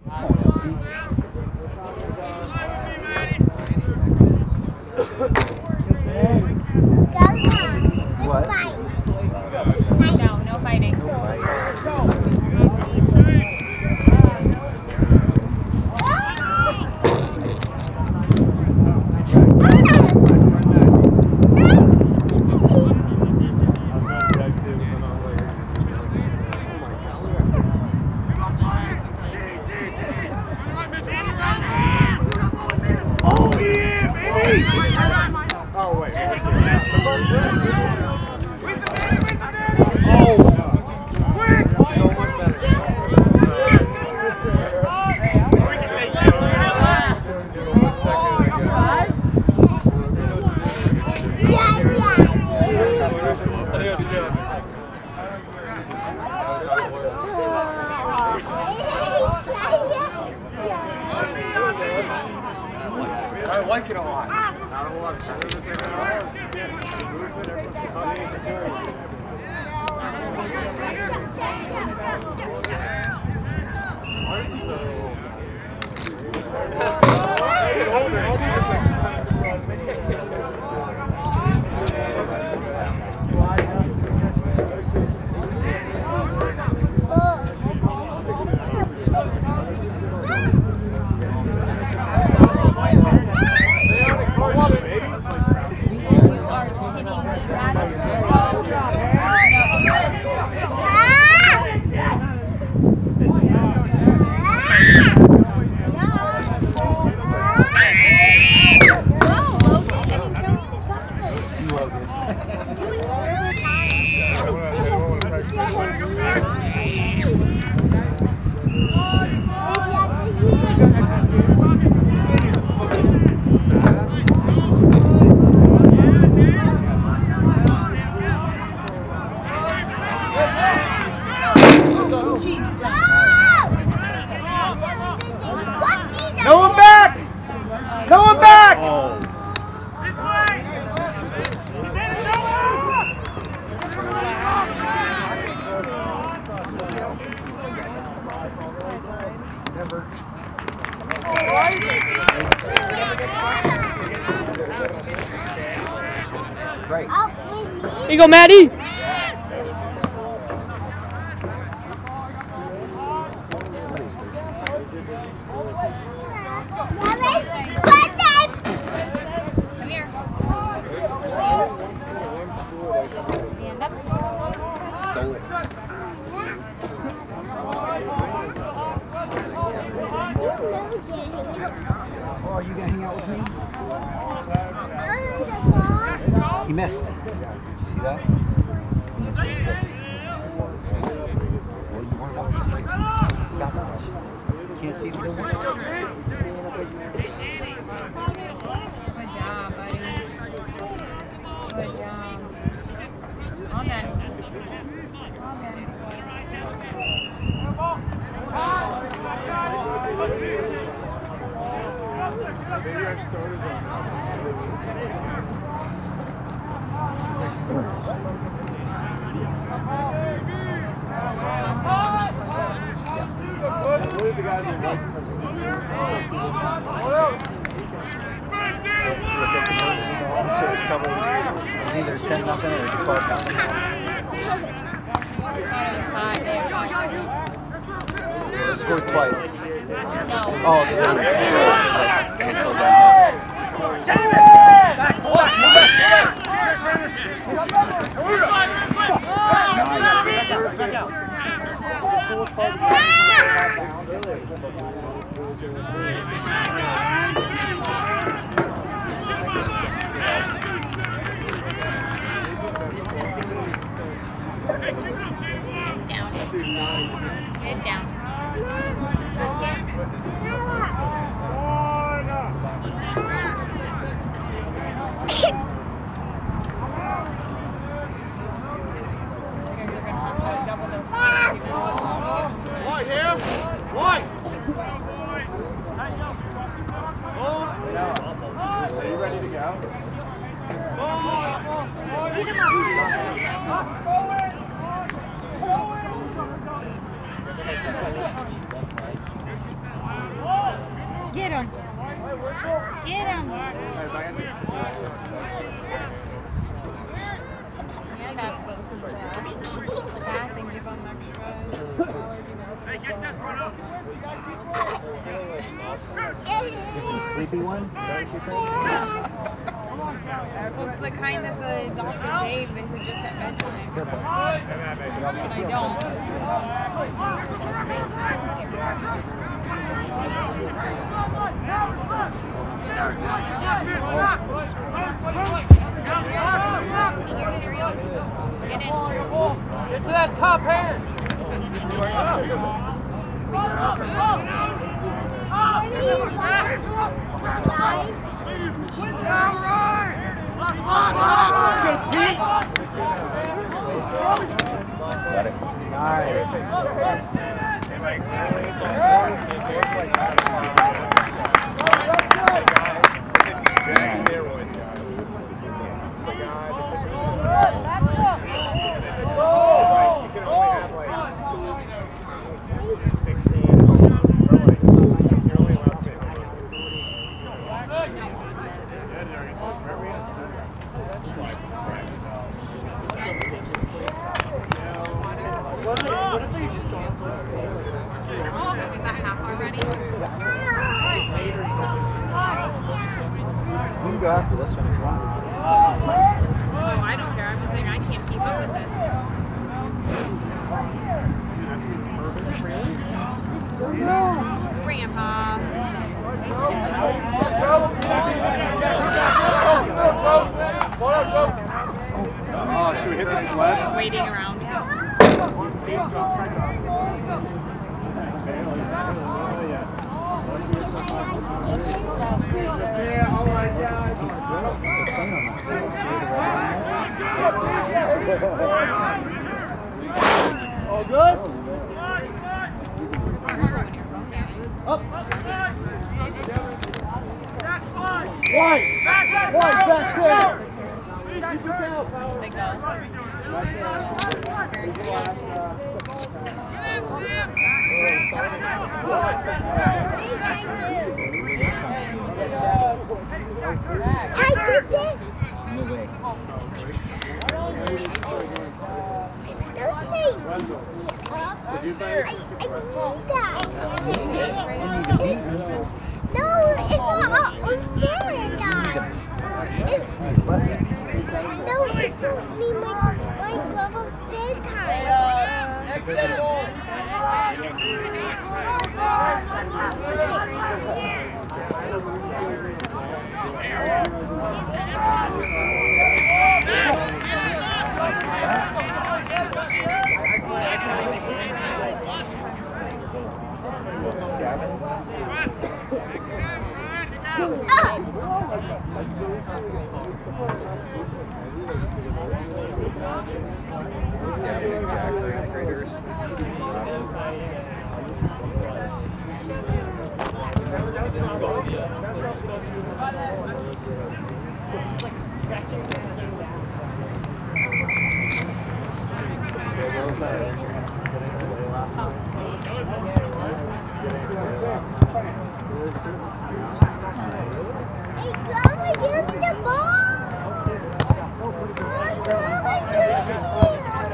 No fighting. I like it a lot. No one back! No one back! Right. Here you go, Maddie! Stole it. Oh, are you gonna hang out with me? He missed. Did you see that? Well, you weren't watching. Got watch. Can't see if you don't watch. Good job, buddy. Good job. All done. All done. Maybe our starters are. What did the guys do? So it's probably either 10-0 or 12-0. They scored twice. No. Oh, they did. Head down. White here. White. Are you ready to go? Get him. Get him. Yeah, that pass and give him extra $1, Give him a sleepy one? Is that what you said? Well, it's the kind that the doctor gave. They said just at bedtime. Careful. But I don't. Eat your cereal. Get in. Get to that top hand. Got it. Nice. Is that half already? We can go after this one if you want. Oh, I don't care. I'm just saying I can't keep up with this. Grandpa. Oh, should we hit the sled? Waiting around. All good? Up. White! White, back there! They go. I did this. No way. Don't say I need that. You need to beat me. No, it's not unfair, Dad. What? No, it's not me, my glove of bedtime. Hey, Grandma, give me the ball. Grandma, give me the ball.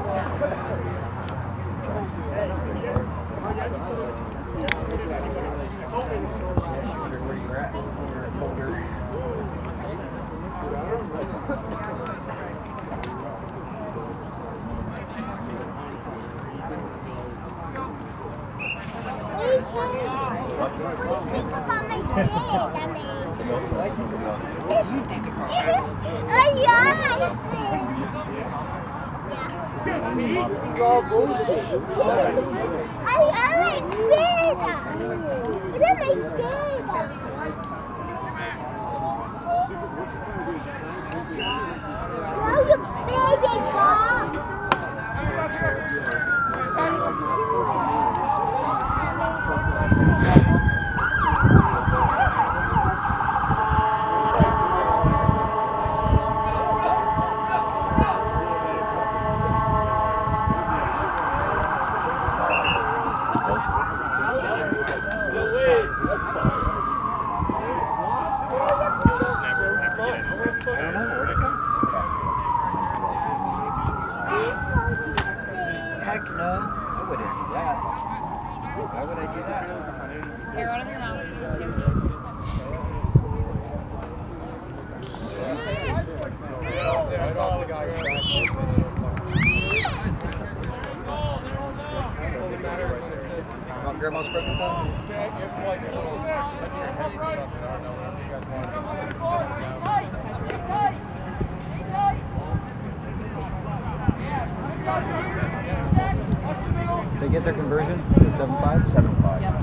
Where you at? Boulder. Hey, Frank, what do you think about my bed I made? What do I think about it? What do you think about it? I like it. This is all bullshit. I like bed. Look at my bed. Go to baby ball. They get their conversion to 7.5? 7.5. Yep.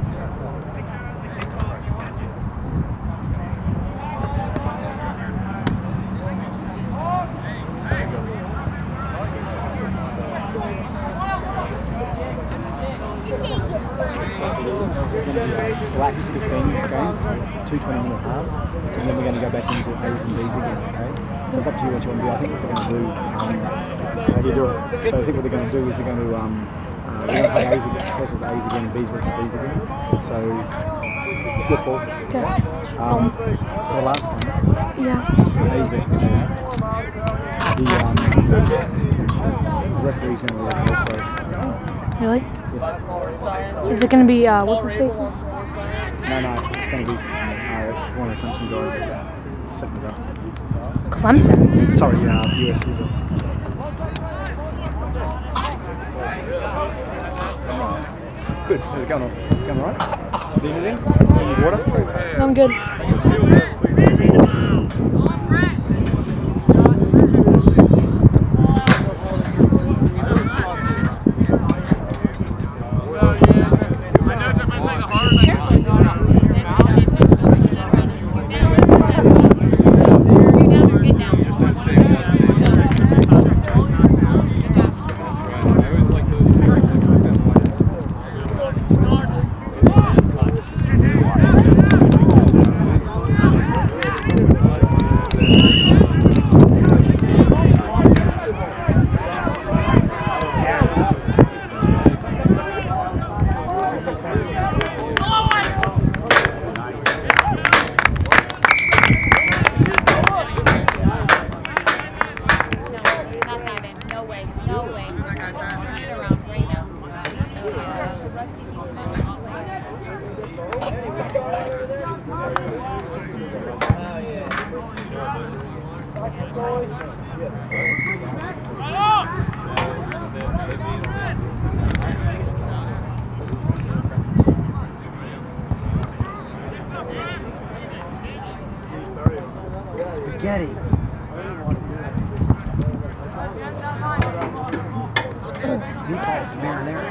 Blacks 15's game, 2 20-minute halves, and then we're going to go back into A's and B's again, okay? So it's up to you what you want to do. I think what we're going to do, how do you do it? So I think what they're going to do is they're going to play A's versus A's again and B's versus B's again. So, good ball. Okay. For the last one, Yeah. A's versus B's. The referee's going to be a coach. Really? Yeah. Is it going to be, what's his face? No, it's going to be one of the Clemson guys setting it up. Clemson? Sorry, USC guys. Good. How's it going on? Going all right? Need anything? Need water? I'm good. Spaghetti. Meatballs and marinara.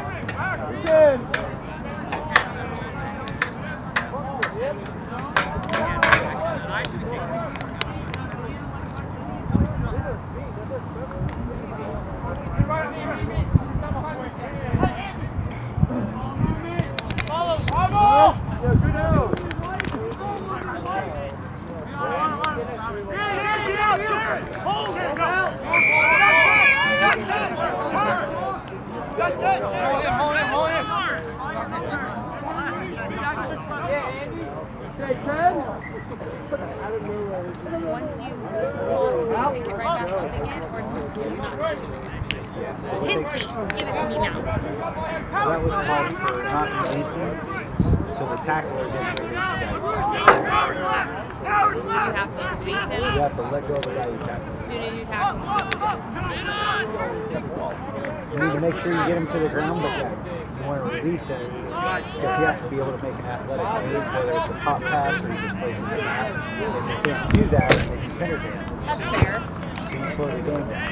Once you pick it right back up again, or do you not touch it again? Tinsky, give it to me now. That was called for not releasing, so the tackler didn't release the guy. You have to release him You have to let go of the guy you tackle. as soon as you tackle You need to make sure you get him to the ground, but you want to release him because he has to be able to make an athletic move, whether it's a pop pass or he just places it out. If you can't do that, then you pin it in. That's fair. So you slow the game down.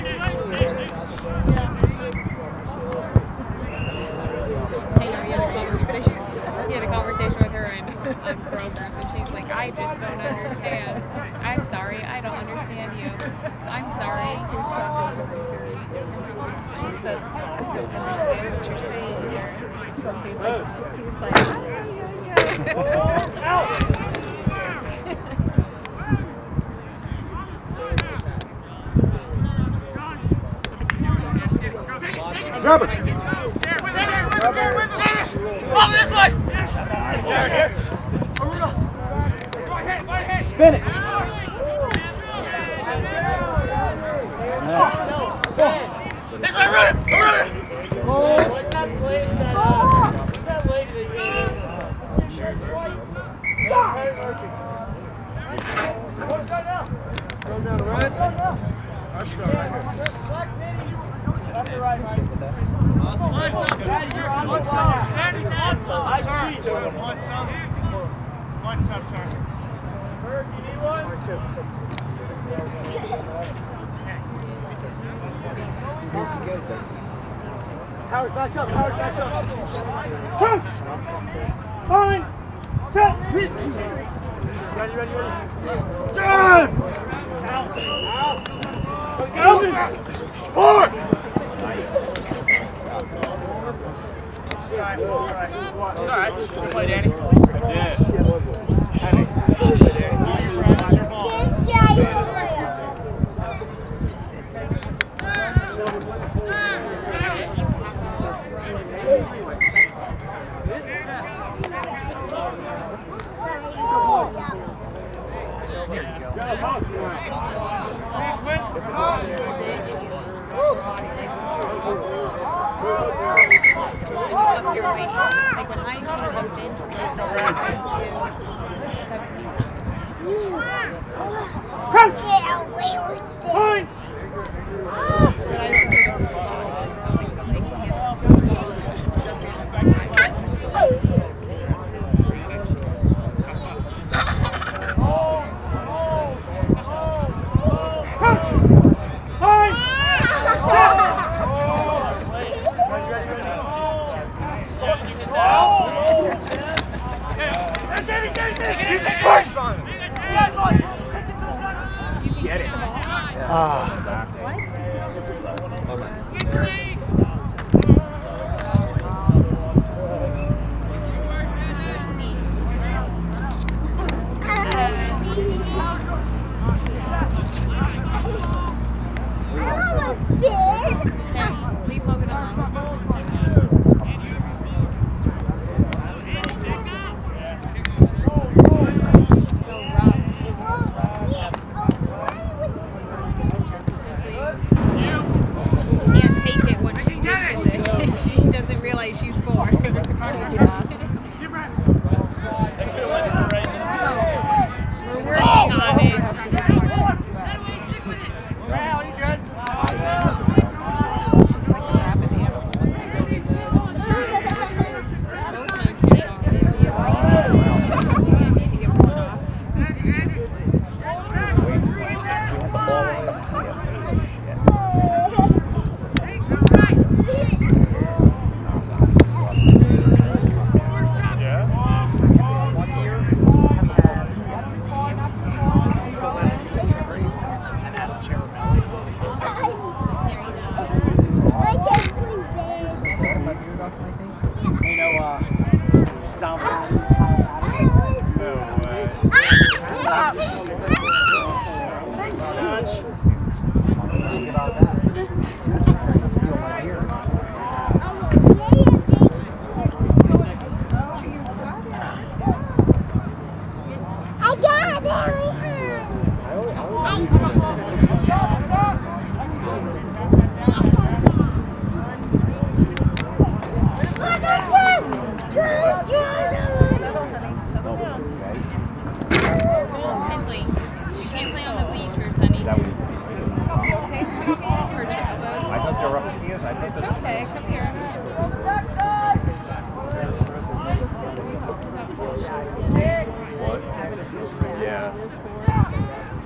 Taylor, you had a conversation with her on Kroger's, and she's like, I just don't understand. I'm sorry, I don't understand you. I'm sorry. She said, I don't understand what you're saying, or something like that. He's like, Grab it! Spin it! This way, run it! What's up, sir? Howard's back up, Howard's back up. Crouch! Fine! Set! Ready, ready, ready. John! Out! Out! Open! Forward! It's all right, it's all right. It's all right. Play, Danny. I did. Danny. It's your ball. Like when I go to the bench, Get away with it. Fine! Get it. It's okay, come here. What? Yeah.